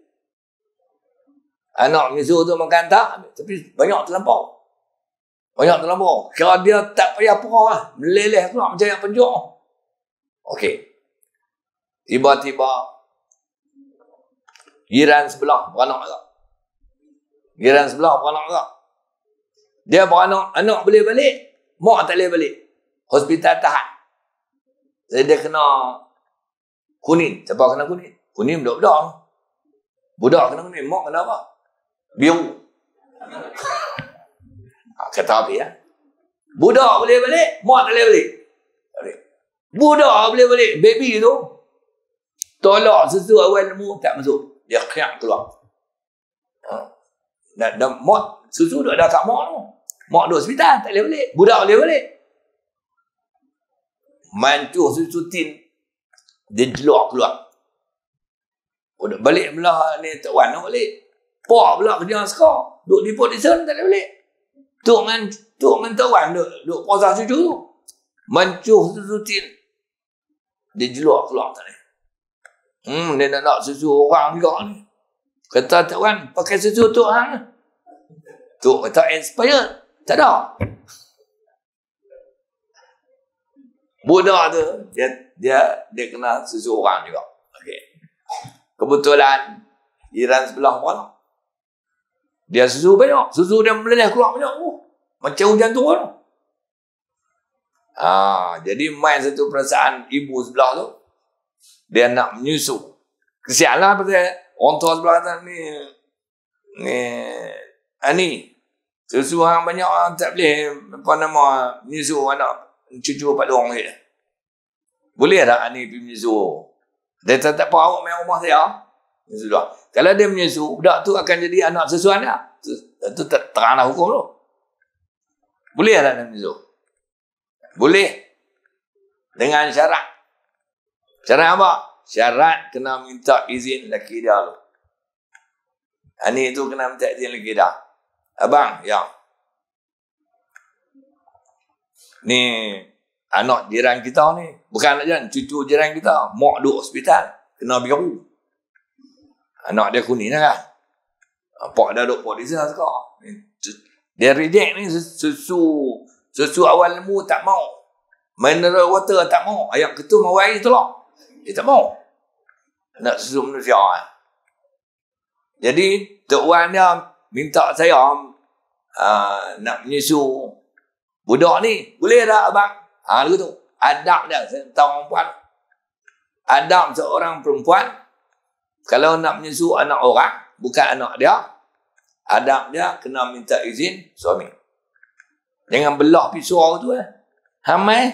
Anak menyusu tu makan tak habis. Tapi banyak terlampau. Kira dia tak payah perah lah. Meleleh keluar macam yang penjuk. Okey. Tiba-tiba jiran sebelah beranak tak? Dia beranak, anak boleh balik, mak tak boleh balik. Hospital tahan. Jadi dia kena kuning. Siapa kena kuning? Kuning budak-budak. Budak kena kuning, mak kena apa? Biru. Kata apa ya? Budak boleh balik, mak tak boleh balik. Budak boleh balik, baby tu tolak susu awal lemu tak masuk. Dia kiak keluar. Dan mak susu duk ada kat mak tu. Mak duk hospital tak boleh balik. Budak boleh balik. Mancuh susu tin. Dia keluar. Budak balik belah ni tak wan nak balik. Pak pula kerja sekolah. Duk di Port Dickson tak boleh balik. Tuk dengan tawan duk puasa susu tu. Mancuh susu tin. Dia keluar tak boleh. Dia nak susu orang juga ni. Kata tak kan, pakai susu Tok Hang. Tok kata expired. Tak ada. Budak tu dia kena susu orang juga. Okey. Kebetulan jiran sebelah mana? Dia susu banyak. Susu dia meleleh keluar banyak. Macam hujan turun. Jadi main satu perasaan ibu sebelah tu. Dia nak menyusu. Kesianlah pasal orang tua sebelah kata ni susu hang banyak tak boleh menyusu anak cucu Pak Long je. Boleh tak ni pergi menyusu? Dia tak apa awak main rumah saya. Sudah. Kalau dia menyusu, budak tu akan jadi anak sesuan dia. Itu teranglah hukum tu. Boleh tak dia menyusu? Boleh. Dengan syarat. Syarat apa? Syarat kena minta izin lelaki dia tu. Ni tu kena minta izin lelaki dia. Abang, ya. Ni anak jiran kita ni. Bukan anak jiran, cucu jiran kita. Mak duduk hospital. Kena biru. Anak dia kuning lah kan. Pak dah duduk pak di sana sekarang. Dia reject ni susu awal lembu tak mau. Mineral water tak mau. Ayam ketum mau air tolak. Dia tak mau. Nak susu manusia kan. Jadi Tok Wan dia minta saya nak menyusu budak ni. Boleh tak abang? Lagu tu. Adab dia. Saya tahu perempuan. Adab seorang perempuan. Kalau nak menyusu anak orang. Bukan anak dia. Adab dia kena minta izin suami. Jangan belah pisau tu. Mai.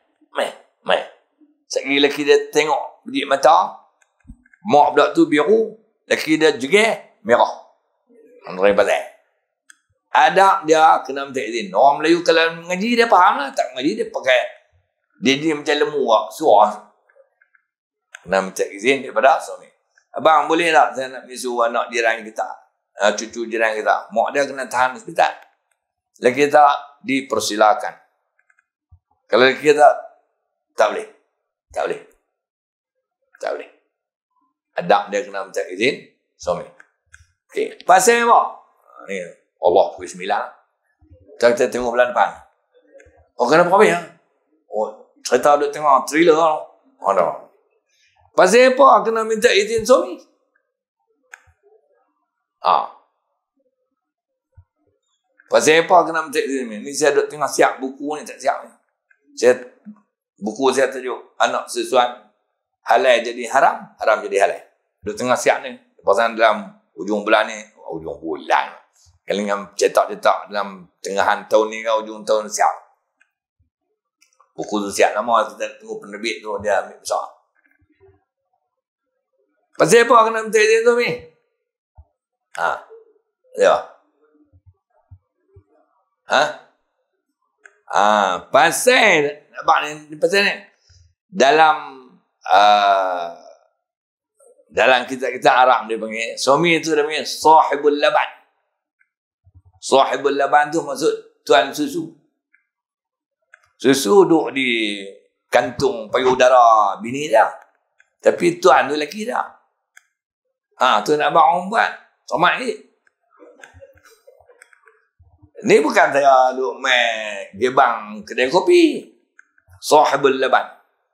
Sekali lelaki dia tengok bedik mata. Mak budak tu biru. Lelaki dia juga merah. Andrai pasal. Adab dia kena minta izin. Orang Melayu kalau mengaji dia faham lah. Tak mengaji dia pakai. Dia macam lembu lah. Suara. Kena minta izin daripada suami. Abang boleh tak saya nak menyusu anak jiran kita. Cucu jiran kita. Mak dia kena tahan hospital. Lelaki kita dipersilakan. Kalau lelaki kita tak boleh. Tak boleh. Adab dia kena minta izin suami. Okey. Pasal apa? Ni Allah pukul 9. Kita tengok bulan depan. Kenapa habis? Cerita duk tengok thriller. Ada. Pasal apa kena minta izin suami? Pasal apa kena minta izin? Ni saya duk tengok siap buku ni tak siap ni. Buku saya tajuk anak sesuan halal jadi haram, haram jadi halal. Duk tengok siap ni. Pasal dalam ujung bulan ni, kalau dengan cetak-cetak dalam tengahan tahun ni ke ujung tahun siap. Buku tu siap lama, kita tunggu penerbit tu dia ambil besar. Pasal apa kena minta izin tu ni? Ya. Pasal ni dalam kitab-kitab Arab dia panggil suami tu dia panggil sahibul laban. Sahibul laban tu maksud tuan susu. Susu duduk di kantung payudara bini dia. Tapi tuan tu lelaki dia. Tu nak buat orang buat. Somat ni. Ni bukan saya duduk main gebang kedai kopi. Sahibul laban.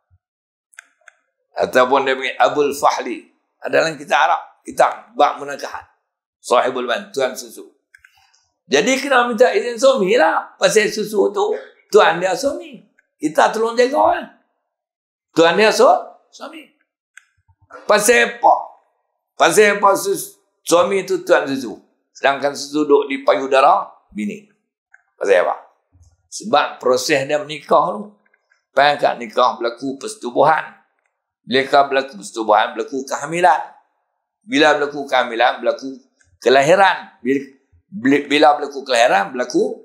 Ataupun dia panggil Abul Fahli. Adalah kitab Arab. Kitab bab menakahan. Sahibul laban. Tuan susu. Jadi kena minta izin suami lah. Pasal susu tu. Tuan dia suami. Kita tolong jaga kan. Tuan dia suami. Pasal apa? Pasal apa suami tu tuan susu. Sedangkan susu duduk di payudara bini. Pasal apa? Sebab proses dia menikah tu. Pada nikah berlaku persetubuhan. Bila berlaku persetubuhan, berlaku kehamilan. Bila berlaku kehamilan, berlaku kelahiran. Bila berlaku kelahiran, berlaku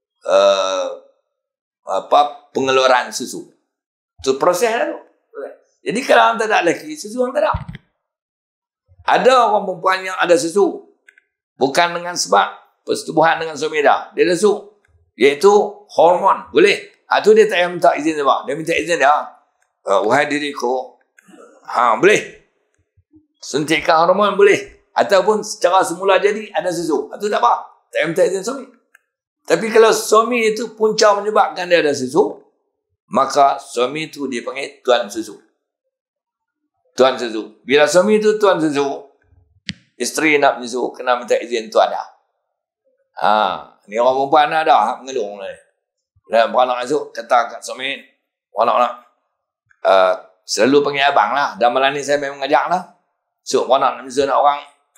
pengeluaran susu. Itu proses tu. Jadi kalau tak ada lelaki, susu orang tak ada. Ada orang perempuan yang ada susu. Bukan dengan sebab persetubuhan dengan suami dia. Dia ada susu. Iaitu hormon. Boleh. Itu dia tak payah minta izin dia. Dia minta izin dia. Wahai diriku. Boleh. Suntikan hormon boleh. Ataupun secara semula jadi ada susu. Itu tak apa. Tak payah minta izin suami. Tapi kalau suami itu punca menyebabkan dia ada susu. maka suami itu dipanggil tuan susu. Tuan susu. Bila suami itu tuan susu, isteri nak menyusu kena minta izin tuan dia. Ni orang perempuan ada mengelung ni. Dan beranak masuk kata kat suami, beranak selalu panggil abang lah. Dan malam ni saya memang ngajak lah. So beranak nak menyusu nak orang,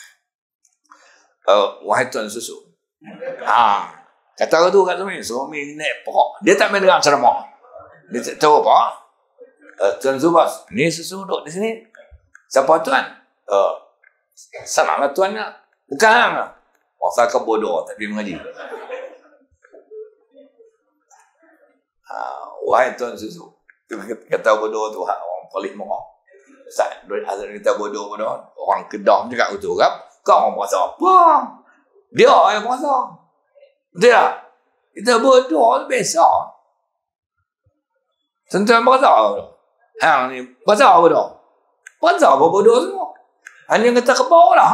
wahai tuan susu. Kata tu kat suami naik pokok. Dia tak main dengar ceramah. Dia tak tahu apa. Tuan Zubas, ni susu duduk di sini. Siapa tuan? Sanaklah tuan lah. Bukan hang lah. Masa kau bodoh tak pergi mengaji. Wahai tuan susu. Kata bodoh tu orang polis marah. Asal kita bodoh-bodoh. Orang Kedah cakap betul kan? Kau orang berasa apa? Dia yang berasa. Dia. Kita bodoh biasa. Tuan-tuan berasa. Hang ni berasa apa dah? Berasa apa bodoh semua? Hanya kata ke bawah lah.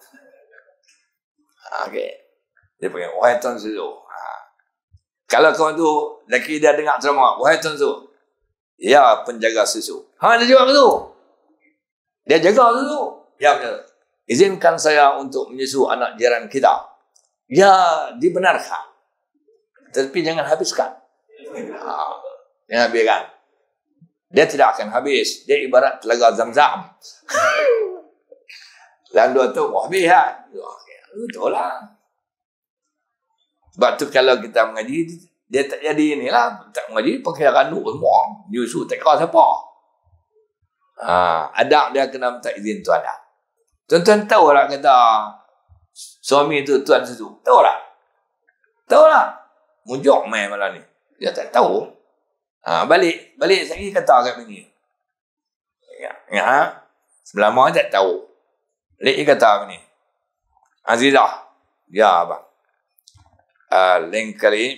Okey. Dia panggil, wahai tuan susu. Kalau kawan tu, lelaki dia dengar ceramah, wahai tuan susu. Ya, penjaga susu. Dia jawab tu. Dia jaga susu. Ya, benar. Izinkan saya untuk menyusu anak jiran kita. Ya, dibenarkan. Tapi jangan habiskan. Jangan habiskan. Dia tidak akan habis. Dia ibarat telaga Zam-Zam. Dan dua tu, habis kan? Betul lah. Sebab tu kalau kita mengaji, dia tak jadi inilah. Tak mengaji, pakai randuk semua. Nyusu, tak kira siapa. Adak dia kena minta izin tuan dah. Tuan-tuan tahu tak kata suami tu tuan susu? Tahu tak? Tahu tak? Mujok main malam ni. Dia tak tahu. Balik saya kata kat bini. Sebelah mak tak tahu. Balik kata bini. Azizah. Ya abang. Lain kali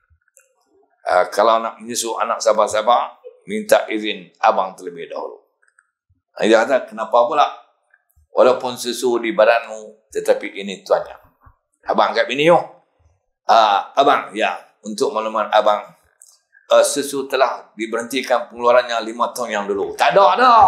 kalau nak menyusu anak sabar-sabar, minta izin abang terlebih dahulu. Dia kata kenapa pula? Walaupun susu di badanmu, tetapi ini tuannya. Abang kat bini yo. Abang, ya, untuk makluman abang, susu telah diberhentikan pengeluarannya 5 tahun yang dulu. Tak ada dah.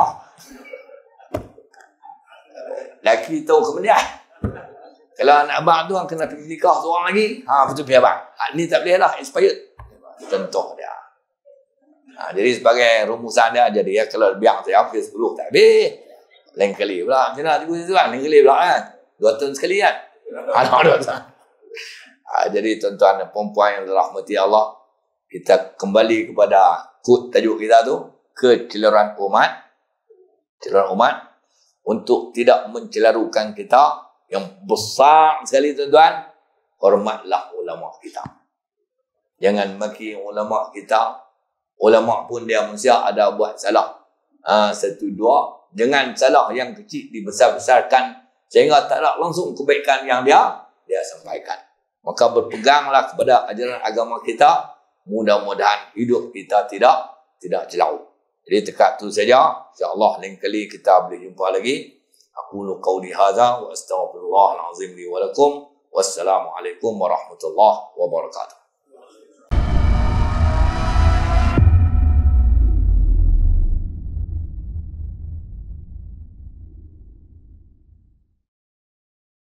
Laki tahu kemudian. Kalau anak abang tu kena pergi nikah seorang lagi, betul pergi abang. Ni tak boleh lah, expired. Contoh dia. Jadi sebagai rumusan dia, jadi ya kalau biar saya pergi 10 tak habis. Lain kali pula. Macam mana cikgu kan? Lain kali pula kan? 2 tahun sekali kan? 2 tahun. Jadi tuan-tuan dan perempuan yang dirahmati Allah, kita kembali kepada tajuk kita tu, kecelaruan umat. Kecelaruan umat untuk tidak mencelarukan kita yang besar sekali tuan-tuan. Hormatlah ulama kita. Jangan maki ulama kita. Ulama pun dia manusia ada buat salah. 1, 2. Jangan salah yang kecil dibesar-besarkan sehingga tak ada langsung kebaikan yang dia sampaikan. Maka berpeganglah kepada ajaran agama kita. Mudah-mudahan hidup kita tidak celau. Jadi dekat tu saja. InsyaAllah lain kali kita boleh jumpa lagi. Aqulu qawli hadza wa astaghfirullahal azim li wa lakum. Wassalamualaikum warahmatullahi wabarakatuh.